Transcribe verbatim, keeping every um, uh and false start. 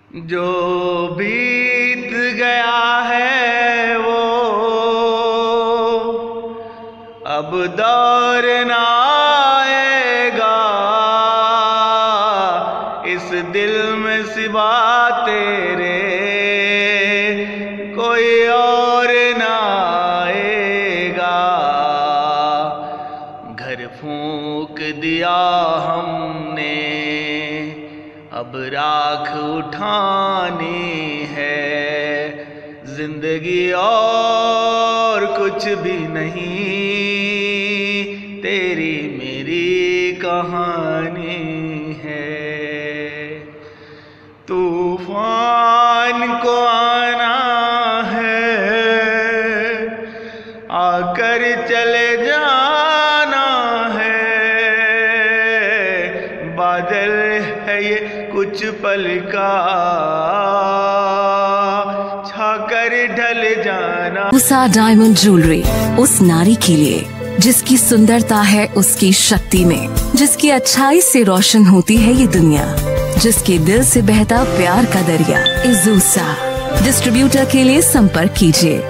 जो बीत गया है वो अब दौर न आएगा। इस दिल में सिवा तेरे कोई और न आएगा। घर फूंक दिया हमने अब राख उठानी है। जिंदगी और कुछ भी नहीं, तेरी मेरी कहानी है। तूफान को आना है, आकर चले जाना है। बादल है ये कुछ पल का, छाकर ढल जाना। उषा डायमंड ज्वेलरी उस नारी के लिए जिसकी सुंदरता है उसकी शक्ति में, जिसकी अच्छाई से रोशन होती है ये दुनिया, जिसके दिल से बहता प्यार का दरिया। इज़ूसा डिस्ट्रीब्यूटर के लिए संपर्क कीजिए।